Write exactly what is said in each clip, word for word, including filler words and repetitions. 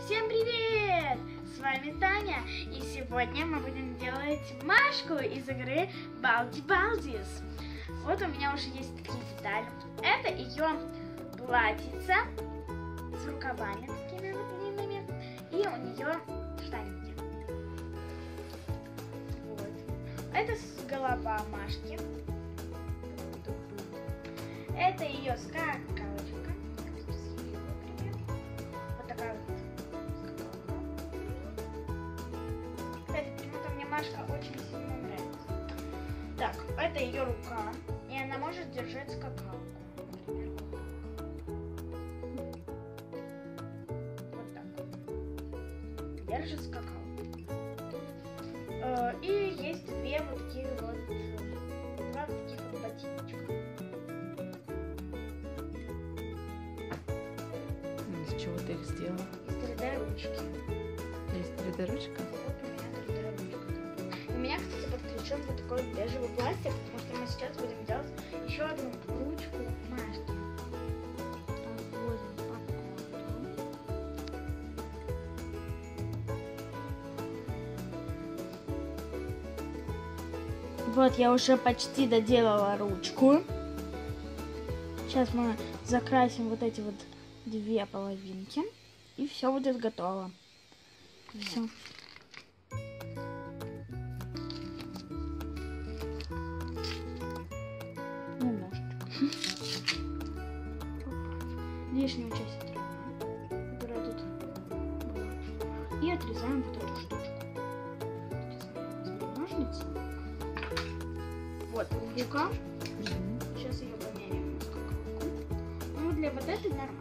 Всем привет! С вами Таня, и сегодня мы будем делать Машку из игры Baldi Baldis. Вот у меня уже есть такие детали. Это ее платьице с рукавами такими вот длинными, и у нее штаники. Вот. Это голова Машки. Это ее скакалочка. Вот такая вот скакалка. Кстати, почему-то мне Машка очень сильно нравится. Так, это ее рука, и она может держать скакалку. Например, вот так. Держит скакалку. И есть две вот такие вот, два вот таких вот ботиночка. Из чего ты их сделала? Из три дэ ручки. Есть три дэ ручка? Вот у меня три дэ ручка. У меня, кстати, подключен вот такой вот бежевый пластик, потому что мы сейчас будем делать еще одну ручку Машки. Вот я уже почти доделала ручку. Сейчас мы закрасим вот эти вот две половинки, и все будет готово. Все. Немножечко. Лишнюю часть отрезаем, которая тут была. И отрезаем вот эту штучку. Отрезаем ножницы. Вот ручка. Сейчас ее померяем на скакалку. Ну, для вот этой нормально.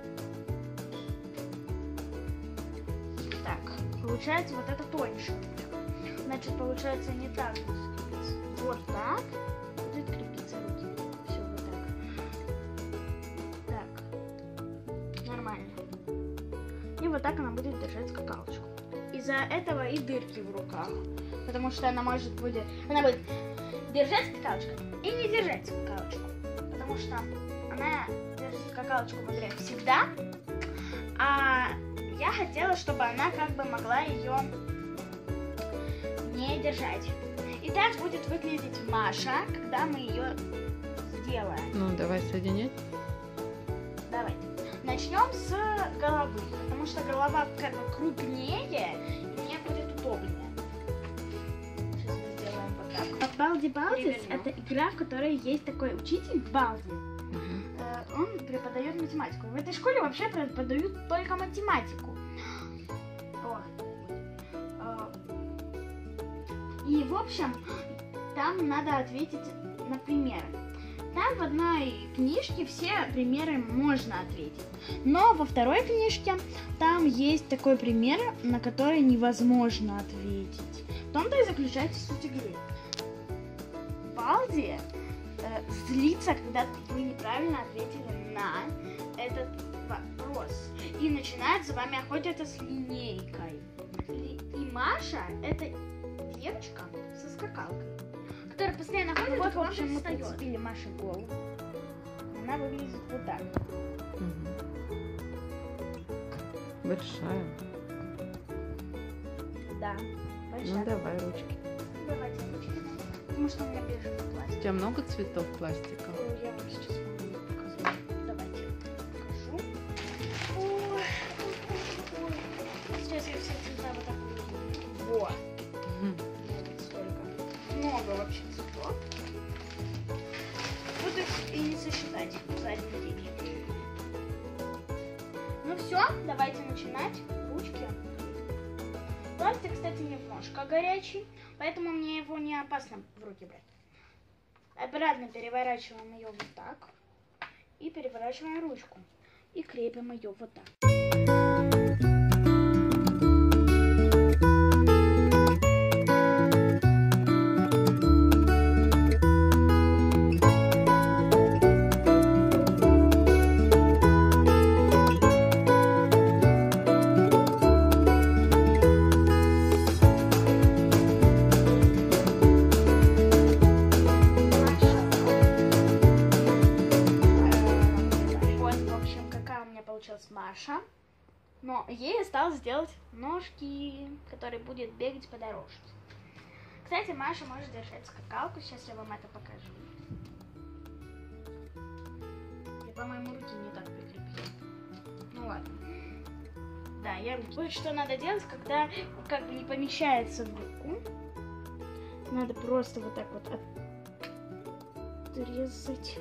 Так, получается вот это тоньше. Значит, получается не так будет крепиться. Вот так будет крепиться руки. Все вот так. Так. Нормально. И вот так она будет держать скакалочку. Из-за этого и дырки в руках. Потому что она может будет... Она будет держать скакалочку и не держать скакалочку. Потому что она держит скакалочку в игре всегда. А я хотела, чтобы она как бы могла ее не держать. И так будет выглядеть Маша, когда мы ее сделаем. Ну, давай соединять. Давайте. Начнем с головы, потому что голова как бы крупнее, и мне будет удобнее. Сейчас мы сделаем вот так. Baldi Baldis — это игра, в которой есть такой учитель Балди. Uh-huh. Он преподает математику. В этой школе вообще преподают только математику. И, в общем, там надо ответить на примеры. Там в одной книжке все примеры можно ответить. Но во второй книжке там есть такой пример, на который невозможно ответить. В том-то и заключается суть игры. Балди э, злится, когда вы неправильно ответили на этот вопрос. И начинает за вами охотиться с линейкой. И, и Маша — это девочка со скакалкой, которая постоянно ходит, вот, в общем, мы подцепили Маше голову. Она выглядит вот так. Угу. Большая. Да, большая. Ну давай ручки. Давайте ручки. Потому что у меня бежевый пластик. У тебя много цветов пластика? Я вам сейчас могу показать. Давайте покажу. Ой, ой, ой. Сейчас я все цвета вот так выложу. Вот. Много вообще цветов. Тут их и не сосчитать за один день. Ну все, давайте начинать. Ручки. Пластик, кстати, немножко горячий, поэтому мне его не опасно в руки брать. Обратно переворачиваем ее вот так. И переворачиваем ручку. И крепим ее вот так. Маша. Но ей осталось сделать ножки, которые будет бегать по дорожке. Кстати, Маша может держать скакалку. Сейчас я вам это покажу. Я, по-моему, руки не так прикрепила. Ну ладно. Да, я руки. Вот что надо делать, когда как бы не помещается в руку. Надо просто вот так вот отрезать.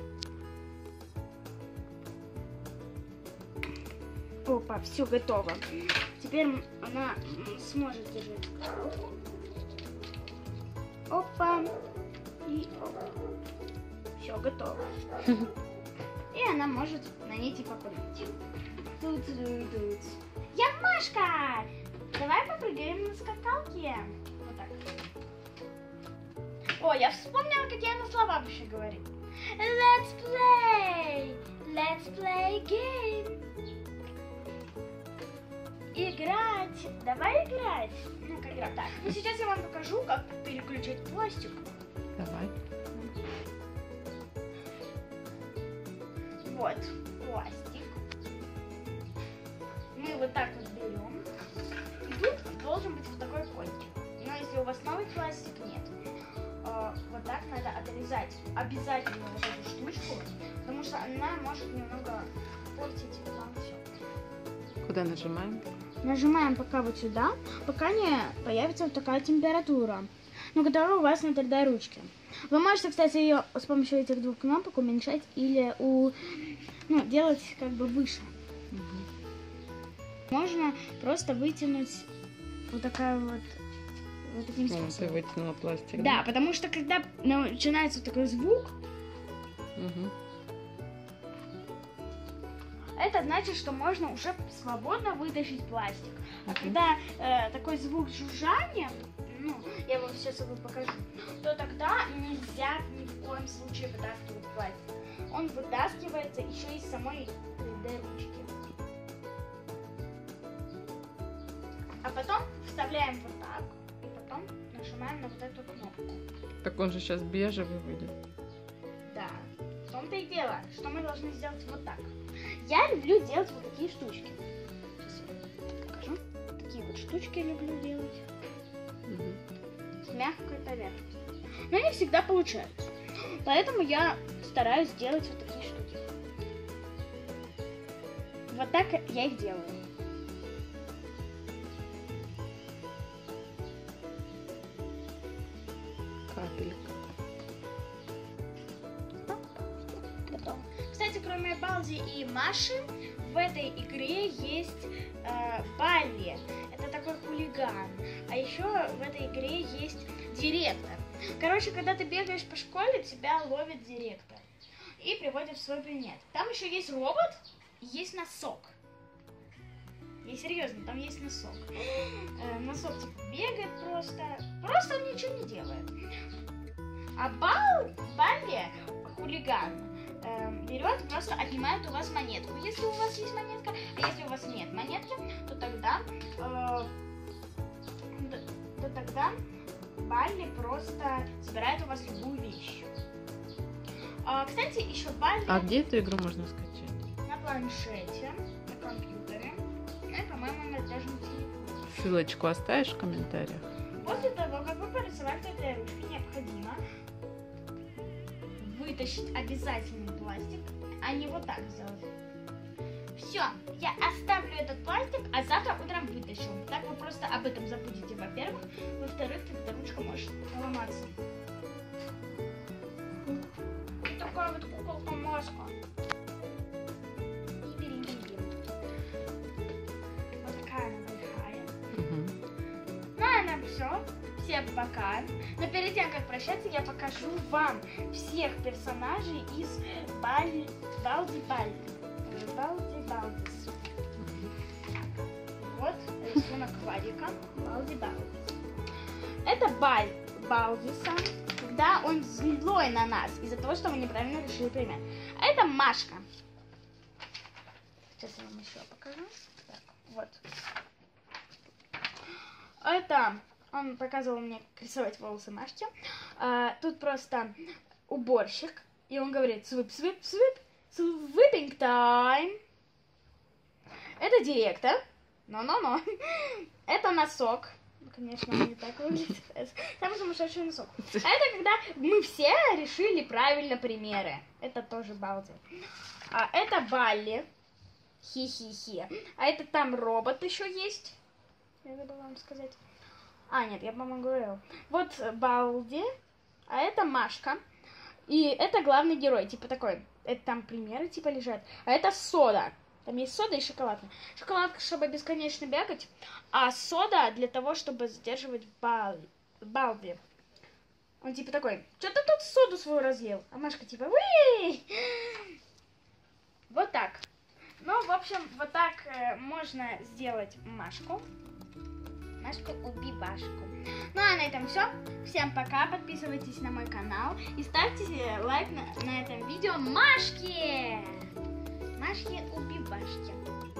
Опа, все готово. Теперь она сможет держать скакалку. Опа. И опа. Все, готово. И она может на ней типа прыгать. Тут, тут, тут. Я Машка! Давай попрыгаем на скакалке. Вот так. О, я вспомнила, как я на слова вообще говорю. Let's play! Let's play game! Играть! Давай играть! Ну-ка, играть. Так, ну сейчас я вам покажу, как переключать пластик. Давай. Вот, пластик. Мы вот так вот берем. И тут должен быть вот такой кончик. Но если у вас новый пластик, нет. Вот так надо отрезать обязательно вот эту штучку, потому что она может немного портить вам все. Куда нажимаем? Нажимаем пока вот сюда, пока не появится вот такая температура, ну, которая у вас на три дэ ручке. Вы можете, кстати, ее с помощью этих двух кнопок уменьшать или у, ну, делать как бы выше. Угу. Можно просто вытянуть вот такая вот, вот таким способом. Ты вытянула пластик. Да, да, потому что когда начинается вот такой звук, угу. это значит, что можно уже свободно вытащить пластик. А Uh-huh. когда э, такой звук жужжания, ну, я вам сейчас его покажу, то тогда нельзя ни в коем случае вытаскивать пластик. Он вытаскивается еще из самой три дэ ручки. А потом вставляем вот так, и потом нажимаем на вот эту кнопку. Так он же сейчас бежевый выйдет. Да, в том-то и дело, что мы должны сделать вот так. Я люблю делать вот такие штучки. Сейчас я покажу. Такие вот штучки люблю делать. Угу. С мягкой поверхностью. Но не всегда получается. Поэтому я стараюсь делать вот такие штуки. Вот так я их делаю. Капелька. Кстати, кроме Балди и Маши, в этой игре есть э, Балли. Это такой хулиган. А еще в этой игре есть директор. Короче, когда ты бегаешь по школе, тебя ловит директор и приводит в свой кабинет. Там еще есть робот и есть носок. Я серьезно, там есть носок. Э, носок типа бегает просто. Просто он ничего не делает. А Бал, Балли, хулиган, берет, просто отнимает у вас монетку. Если у вас есть монетка, а если у вас нет монетки, то тогда, э, то, то тогда Балли просто забирает у вас любую вещь. А, кстати, еще Балли... А где эту игру можно скачать? На планшете, на компьютере, ну и, по-моему, на даже на телефоне. Ссылочку оставишь в комментариях? После того, как вы порисовали этой ручкой, необходимо вытащить обязательный пластик, а не вот так сделать. Все, я оставлю этот пластик, а завтра утром вытащу. Так вы просто об этом забудете, во-первых. Во-вторых, эта ручка может поломаться. И такая вот куколка-маска. И перенеги. Вот такая она большая. Угу. Ну, а на все. Всем пока. Но перед тем, как прощаться, я покажу вам всех персонажей из Балди Балди Балди Балдис. Вот рисунок Владика. Балди Балдис. Это Баль Балдиса, когда он злой на нас из-за того, что мы неправильно решили пример. А это Машка. Сейчас я вам еще покажу. Так, вот. Это... Он показывал мне, как рисовать волосы Машки. А, тут просто уборщик. И он говорит свип, свип, свип, свиппинг тайм. Это директор. Но-но-но. Это носок. Конечно, он не так выглядит. Самый сумасшедший носок. А это когда мы все решили правильно примеры. Это тоже балди. А это Балли. Хи-хи-хи. А это там робот еще есть. Я забыла вам сказать. А, нет, я по-моему говорила. Вот Балди. А это Машка. И это главный герой. Типа такой. Это там примеры типа лежат. А это сода. Там есть сода и шоколадка. Шоколадка, чтобы бесконечно бегать. А сода для того, чтобы задерживать Балди. Балди. Он типа такой. Что ты тут соду свою разлил? А Машка типа. Уи! Вот так. Ну, в общем, вот так э, можно сделать Машку. Машку-убивашку. Ну, а на этом все. Всем пока. Подписывайтесь на мой канал. И ставьте лайк на, на этом видео Машке. Машке-убивашке.